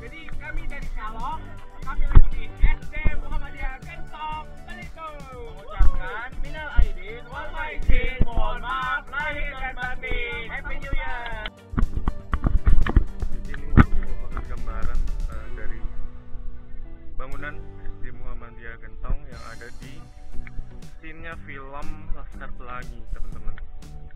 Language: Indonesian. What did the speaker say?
Jadi kami dari Kalong, kami lagi di SD Muhammadiyah Gentong, Belitung. Mengucapkan minal aidin wal faizin, mohon maaf lahir dan batin. Happy New Year. Ini merupakan gambaran dari bangunan SD Muhammadiyah Gentong yang ada di scene-nya film Laskar Pelangi, teman-teman.